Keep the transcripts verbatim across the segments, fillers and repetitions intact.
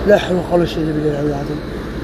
لا حول ولا قوة الا بالله العلي العظيم.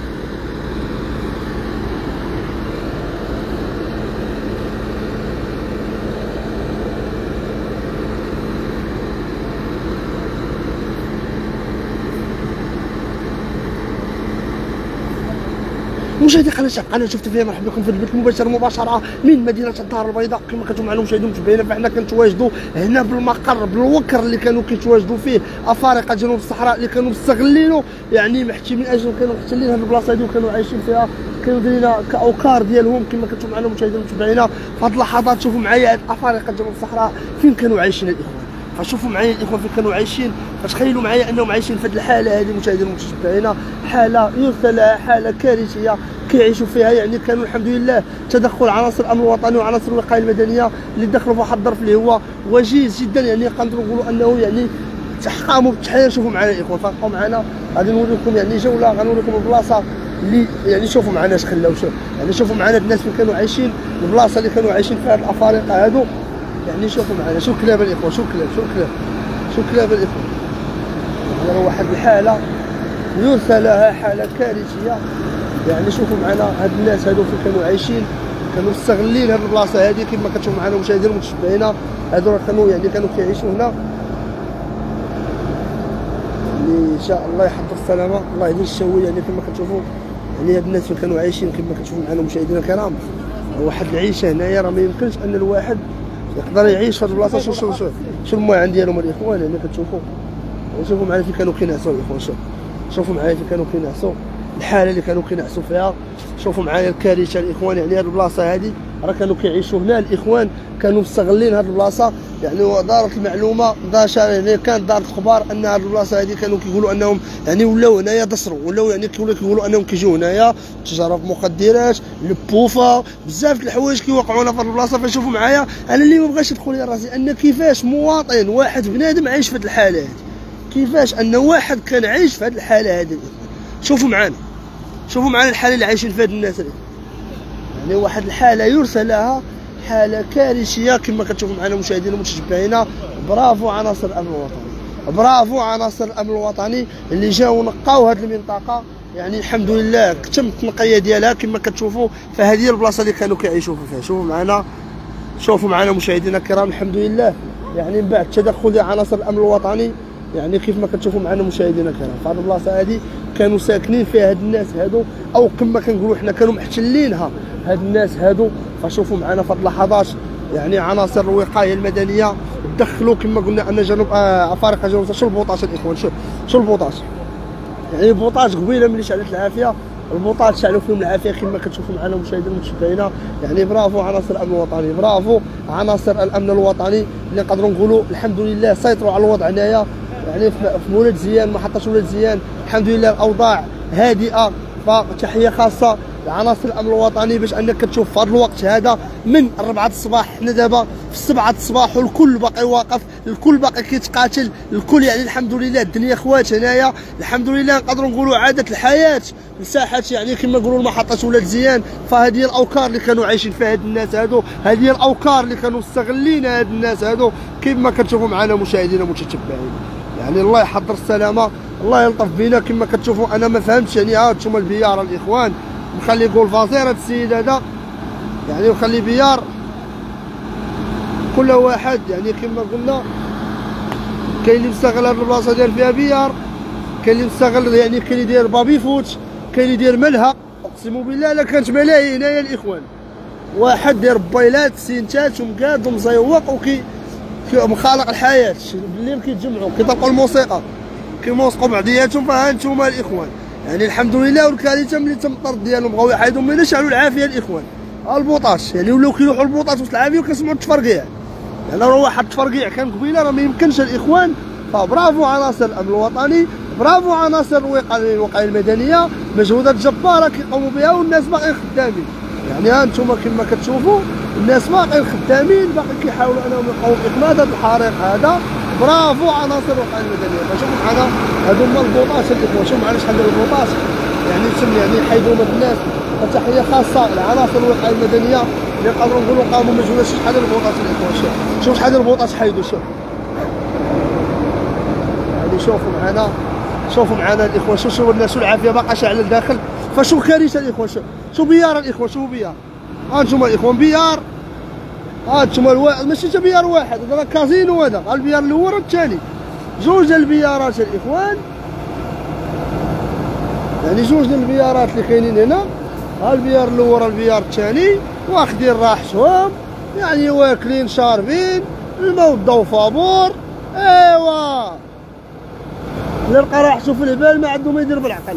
مشاهدي قناه قناه شفت فيها، مرحبا بكم في البث المباشر مباشره من مدينه الدار البيضاء. كما كنتم معنا مشاهدين متابعينا، فاحنا كنتواجدوا هنا بالمقر بالوكر اللي كانوا كيتواجدوا فيه افارقه جنوب الصحراء اللي كانوا مستغلينه، يعني محتي من اجل كانوا محتلين هذه البلاصه هذه وكانوا عايشين فيها، كانوا دايرين كاوكار ديالهم. كما كنتم معنا مشاهدين متابعينا في هذه اللحظات شوفوا معايا هاد افارقه جنوب الصحراء فين كانوا عايشين الاخوان. فشوفوا معايا الاخوان فين كانوا عايشين، فتخيلوا معايا انهم عايشين في هذه الحاله هذه مشاهدين متابعينا، حاله يرثى لها، حاله كارثيه كيعيشوا فيها. يعني كانوا الحمد لله تدخل عناصر الامن الوطني وعناصر الوقايه المدنيه اللي دخلوا في واحد الظرف اللي هو وجيز جدا، يعني نقدروا نقولوا انه يعني قاموا بالتحيه. شوفوا معنا الاخوان، فابقوا معنا غادي نوريكم يعني جوله، غنوريكم البلاصه اللي يعني شوفوا معنا اش خلاو، شوف يعني شوفوا معنا الناس فين كانوا عايشين، البلاصه اللي كانوا عايشين فيها الافارقه هادو. يعني شوفوا معنا شو كلاب الاخوان، شو كلاب شو كلاب شو كلاب الاخوان. يعني واحد الحاله يرثى لها، حاله كارثيه. يعني شوفوا معنا هاد الناس هادو فين كانوا عايشين، كانوا مستغلين هاد البلاصه هادي. كما كتشوفوا معنا مشاهدين متشبعين، هادو كانوا يعني كانوا كيعيشوا هنا. يعني ان شاء الله يحفظ السلامه، الله يدير الشويه. يعني كما كتشوفوا يعني هاد الناس فين كانوا عايشين، كما كتشوفوا معنا مشاهدينا الكرام، واحد العيشه هنايا راه ما يمكنش ان الواحد يقدر يعيش في هاد البلاصه. شوف شوف شوف شوف الموعن ديالهم الاخوان. يعني كتشوفوا شوفوا معنا فين كانوا كينعسوا الاخوان، شوف شوفوا معايا فين كانوا كينعسوا، الحاله اللي كانوا كينعسوا فيها. شوفوا معايا الكارثه الاخوان. يعني هاد البلاصه هادي راه كانوا كيعيشوا هنا الاخوان، كانوا مستغلين هاد البلاصه. يعني دارت المعلومه انتشر، يعني كانت دارت اخبار ان هاد البلاصه هادي كانوا كيقولوا انهم يعني ولاو هنايا دسروا، ولاو يعني كيقولوا انهم كيجيو هنايا تجاره في مخدرات، البوفه، بزاف د الحوايج كيوقعونا في هاد البلاصه. فشوفوا معايا انا اللي ما بغاش يدخل لي راسي ان كيفاش مواطن واحد بنادم عايش في هاد الحاله هادي، كيفاش ان واحد كان عايش في هاد الحاله هادي. شوفوا معانا شوفوا معنا الحاله اللي عايشين فيها الناس. يعني واحد الحاله يرثى لها، حاله كارثيه. كما كتشوفوا معنا مشاهدينا المتشبعين، برافو عناصر الامن الوطني، برافو عناصر الامن الوطني اللي جاوا نقاو هذه المنطقه. يعني الحمد لله تم التنقيه ديالها. كما كتشوفوا فهذه البلاصه اللي كانوا كيعيشوا فيها. شوفوا معنا شوفوا معنا مشاهدينا الكرام، الحمد لله يعني من بعد تدخل ديال عناصر الامن الوطني. يعني كيف ما كتشوفوا معنا مشاهدينا الكرام، في هذه البلاصه هذه كانوا ساكنين فيها هاد الناس هادو، او كما كنقولوا حنا كانوا محتلينها هاد الناس هادو. فشوفوا معنا في هاد اللحظات يعني عناصر الوقايه المدنيه دخلوا كما قلنا ان جنوب افارقه جنوب. شو البوطاش الاخوان، شو شو البوطاش. يعني البوطاش قبيله ملي شعلت العافيه، البوطاش شعلوا فيهم العافيه. كما كتشوفوا معنا مشاهدين متشبعين، يعني برافو عناصر الامن الوطني، برافو عناصر الامن الوطني اللي نقدروا نقولوا الحمد لله سيطروا على الوضع هنايا. يعني في ولاد زيان، محطه ولاد زيان، الحمد لله الاوضاع هادئه. فتحيه خاصه لعناصر الامن الوطني، باش انك كتشوف في هذا الوقت هذا من الربعة الصباح حنا دابا في السبعة الصباح والكل باقي واقف، الكل باقي كيتقاتل، الكل يعني الحمد لله الدنيا خوات هنايا. الحمد لله نقدروا نقولوا عادت الحياه مساحات يعني كما نقولوا محطه ولاد زيان. فهذه الاوكار اللي كانوا عايشين فيها هاد الناس هادو، هذه الاوكار اللي كانوا مستغلين هاد الناس هادو. كما كتشوفوا معنا مشاهدينا متتبعين، يعني الله يحضر السلامه، الله يلطف بينا. كما كتشوفوا انا ما فهمتش يعني ها انتم البيار الاخوان، نخلي يقول فازير هذا السيد هذا، يعني نخلي بيار كل واحد. يعني كما قلنا كاين اللي مستغل هذه البلاصه ديال فيها بيار، كاين اللي مستغل يعني كاين اللي يدير بابي فوت، كاين اللي يدير ملهى. اقسم بالله الا كانت ملاهي هنايا الاخوان، واحد داير بيلات سينتات ومقاد ومزيوق وكي مخالق الحياه. بالليل كيتجمعوا كيطلقوا الموسيقى كيموسقوا بعضياتهم. فها انتم الاخوان يعني الحمد لله. والكارثه ملي تم الطرد ديالهم بغاو يحيدوا من شعلوا العافيه الاخوان. البوطاش يعني ولاو كيلوحوا البوطاش وسط العافيه وكنسمعوا التفرقيع. يعني راه واحد التفرقيع كان قبيله راه ما يمكنش الاخوان. فبرافو عناصر الامن الوطني، برافو عناصر الوقايه المدنيه، مجهودات جباره كيقوموا بها والناس باقيين خدامين. يعني ها انتم كما كتشوفوا الناس باقيين خدامين، باقي كيحاولوا انهم يقوموا باقماد هذا الحريق هذا. برافو عناصر الوقايه المدنيه. فشوفوا معنا هادو هما البوطاش الاخوان، شوفوا معنا شحال ديال البوطاش يعني تم يعني يحيدوا من الناس. فتحيه خاصه لعناصر الوقايه المدنيه اللي نقدروا نقولوا قاموا بمجهودات. شحال ديال البوطاش الاخوان، شوف شوف شحال ديال البوطاش حيدوا. شوف يعني شوفوا معنا شوفوا معنا الاخوان، شو شو الناس، شو العافيه باقا شاعله لداخل، فشو كارثه الاخوان. شو شو بيار الاخوان، شوفوا بيار، ها انتم الاخوان بيار، ها انتم الواحد ماشي تا بيار واحد، هذا راه كازينو، هذا ها البيار الاول والثاني، جوج البيارات الاخوان، يعني جوج البيارات اللي كاينين هنا، ها البيار الاول البيار الثاني، واخدين راحتهم، يعني واكلين شاربين، الماء والضو فابور، ايوا اللي لقى راحته في الهبال ما عنده ما يدير بالعقل.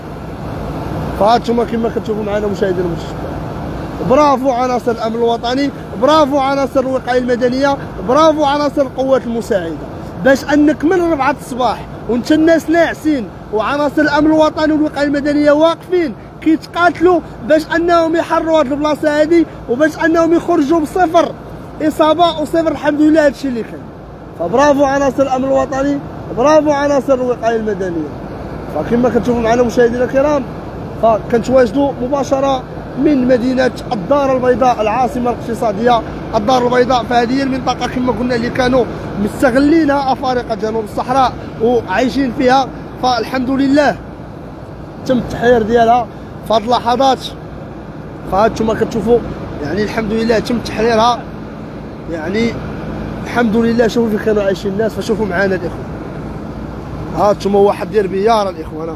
فهانتوما كما كتشوفوا معنا مشاهدينا المشاهدين، برافو عناصر الامن الوطني، برافو عناصر الوقايه المدنيه، برافو عناصر القوات المساعده، باش انك من ربعة الصباح وانت الناس ناعسين وعناصر الامن الوطني والوقايه المدنيه واقفين كيتقاتلوا باش انهم يحرروا هذه البلاصه هذه، وباش انهم يخرجوا بصفر اصابه وصفر الحمد لله. هادشي اللي كان. فبرافو عناصر الامن الوطني، برافو عناصر الوقايه المدنيه. فكما كتشوفوا معنا مشاهدينا الكرام، فكنتواجدوا مباشره من مدينه الدار البيضاء العاصمه الاقتصاديه الدار البيضاء. فهذه المنطقه كما قلنا اللي كانوا مستغلينها افارقه جنوب الصحراء وعايشين فيها، فالحمد لله تم التحرير ديالها في هذه اللحظات. فهانتوما كتشوفوا يعني الحمد لله تم تحريرها، يعني الحمد لله. شوفوا فين كانوا عايشين الناس، فشوفوا معنا الاخوان، هانتوما واحد ديال بيار الاخوان،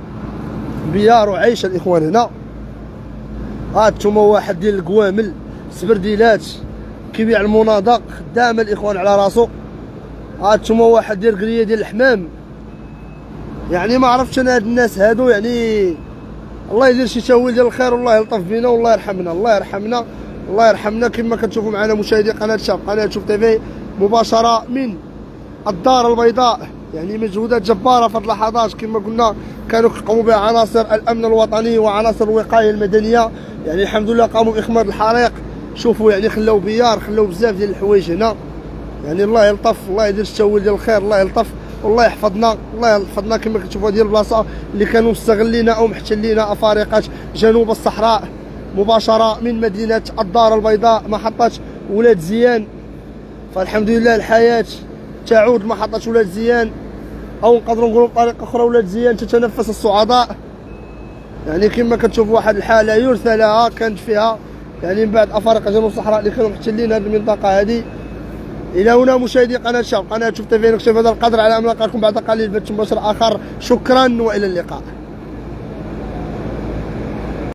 بيار وعيش الاخوان هنا، هانتوما واحد ديال القوامل سبرديلات كيبيع المناضق خدام الاخوان على راسو، هانتوما واحد ديال قريه ديال الحمام. يعني ما عرفتش انا هاد الناس هادو، يعني الله يدير شي تاويل ديال الخير والله يلطف بينا والله يرحمنا، الله يرحمنا الله يرحمنا. كما كتشوفوا معنا مشاهدي قناه شاب قناه شوف تيفي مباشره من الدار البيضاء، يعني مجهودات جباره في هذه اللحظات. كما قلنا كانوا كيقوموا بها عناصر الامن الوطني وعناصر الوقايه المدنيه، يعني الحمد لله قاموا باخماد الحريق. شوفوا يعني خلاو بيار، خلاو بزاف ديال الحوايج هنا، يعني الله يلطف، الله يدير التاويل ديال الخير، الله يلطف والله يحفظنا، الله يحفظنا. كما كتشوفوا هذه البلاصه اللي كانوا مستغلينها او محتلينها افارقه جنوب الصحراء، مباشره من مدينه الدار البيضاء محطه ولاد زيان. فالحمد لله الحياه تعود محطه ولاد زيان، او نقدروا نقولوا بطريقه اخرى ولاد زيان تتنفس السعداء. يعني كما كتشوفوا واحد الحاله يرثى لها كانت فيها يعني من بعد افارقه جنوب الصحراء اللي كانوا محتلين هذه المنطقه هذه. الى هنا مشاهدي قناه شاب قناه شوف تيفي، نكتفي بهذا القدر على ان نلقاكم بعد قليل بث مباشر اخر. شكرا والى اللقاء.